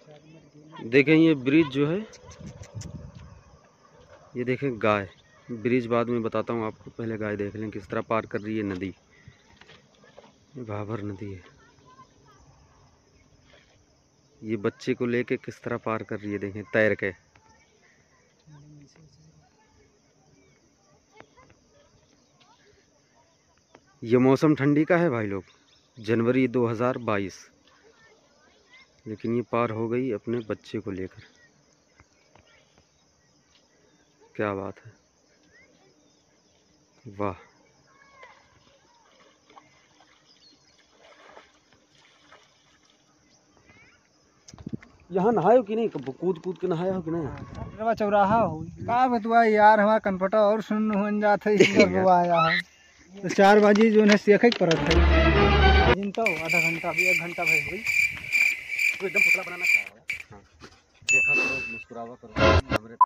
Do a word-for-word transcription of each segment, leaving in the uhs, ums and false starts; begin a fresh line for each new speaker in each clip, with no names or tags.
देखें ये ब्रिज जो है, ये देखें गाय। ब्रिज बाद में बताता हूँ आपको, पहले गाय देख लें किस तरह पार कर रही है नदी। ये भाबर नदी है। ये बच्चे को लेके किस तरह पार कर रही है, देखें तैर के। ये मौसम ठंडी का है भाई लोग, जनवरी दो हज़ार बाईस, लेकिन ये पार हो गई अपने बच्चे को लेकर। क्या बात है, वाह। यहाँ नहायो कि नहीं, कूद कूद के नहाया हो कि नहीं?
चौराहा हो का बतुआ यार, हमारा कनपटा और सुन हो जाता है। तो चार बजे जो है सीखे परत है दिन तो आधा घंटा भी एक घंटा भाई हुई
तो एकदम पुतला बनाना चाह। हाँ, देखा करो, मुस्कुरावा करो।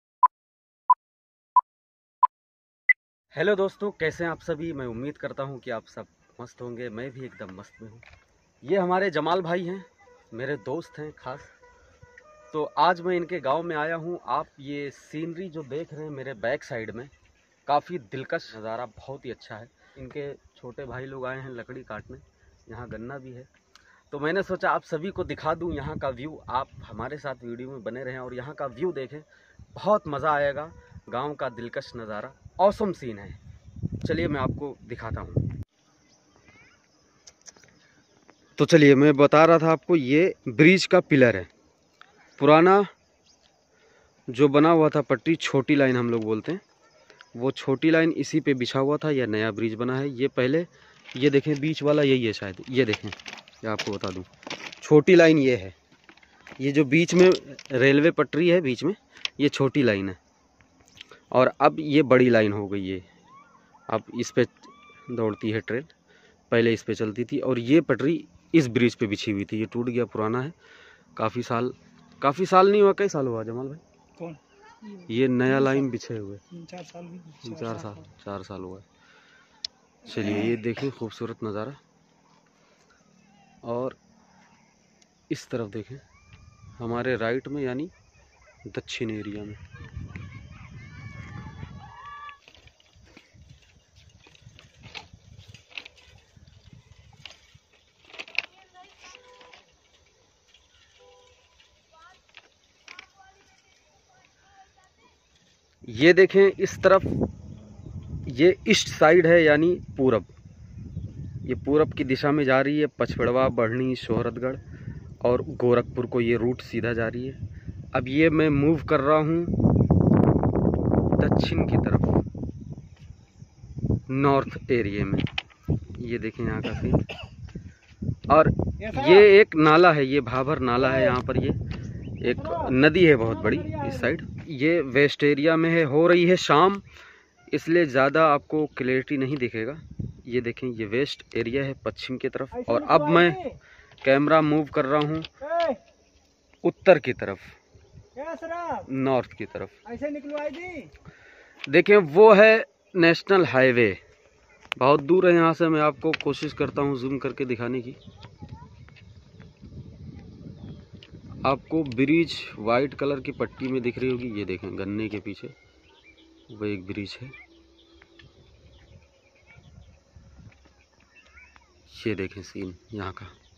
हेलो दोस्तों, कैसे हैं आप सभी? मैं उम्मीद करता हूं कि आप सब मस्त होंगे। मैं भी एकदम मस्त में हूं। ये हमारे जमाल भाई हैं, मेरे दोस्त हैं खास। तो आज मैं इनके गांव में आया हूं। आप ये सीनरी जो देख रहे हैं मेरे बैक साइड में, काफ़ी दिलकश नज़ारा, बहुत ही अच्छा है। इनके छोटे भाई लोग आए हैं लकड़ी काटने, यहाँ गन्ना भी है। तो मैंने सोचा आप सभी को दिखा दूँ यहाँ का व्यू। आप हमारे साथ वीडियो में बने रहें और यहाँ का व्यू देखें, बहुत मज़ा आएगा। गांव का दिलकश नज़ारा, ऑसम सीन है। चलिए मैं आपको दिखाता हूँ। तो चलिए, मैं बता रहा था आपको, ये ब्रिज का पिलर है पुराना जो बना हुआ था, पट्टी छोटी लाइन हम लोग बोलते हैं, वो छोटी लाइन इसी पे बिछा हुआ था। यह नया ब्रिज बना है। ये पहले, ये देखें बीच वाला यही है शायद, ये देखें, ये आपको बता दूं, छोटी लाइन ये है। ये जो बीच में रेलवे पटरी है बीच में, ये छोटी लाइन है। और अब ये बड़ी लाइन हो गई है। अब इस पे दौड़ती है ट्रेन, पहले इस पे चलती थी। और ये पटरी इस ब्रिज पे बिछी हुई थी। ये टूट गया, पुराना है, काफ़ी साल काफ़ी साल नहीं हुआ, कई साल हुआ जमाल भाई?
कौन?
ये नया लाइन बिछे हुए
चार साल भी
चार, चार साल चार साल हुआ है। चलिए ये देखिए खूबसूरत नज़ारा। और इस तरफ देखें, हमारे राइट में यानी दक्षिण एरिया में। ये देखें इस तरफ, ये ईस्ट साइड है यानी पूरब। ये पूरब की दिशा में जा रही है। पचपड़वा, बढ़नी, शोहरतगढ़ और गोरखपुर को ये रूट सीधा जा रही है। अब ये मैं मूव कर रहा हूँ दक्षिण की तरफ, नॉर्थ एरिया में। ये देखें यहाँ का सीन। और ये एक नाला है, ये भाबर नाला है। यहाँ पर ये एक नदी है बहुत बड़ी इस साइड। ये वेस्ट एरिया में है। हो रही है शाम, इसलिए ज़्यादा आपको क्लैरिटी नहीं दिखेगा। ये देखें, ये वेस्ट एरिया है पश्चिम की तरफ। और अब मैं कैमरा मूव कर रहा हूँ उत्तर की तरफ, नॉर्थ की तरफ।
ऐसे निकलवाई दी।
देखें वो है नेशनल हाईवे, बहुत दूर है यहाँ से। मैं आपको कोशिश करता हूँ जूम करके दिखाने की। आपको ब्रिज वाइट कलर की पट्टी में दिख रही होगी। ये देखें गन्ने के पीछे वो एक ब्रिज है। ये देखें सीन यहाँ का।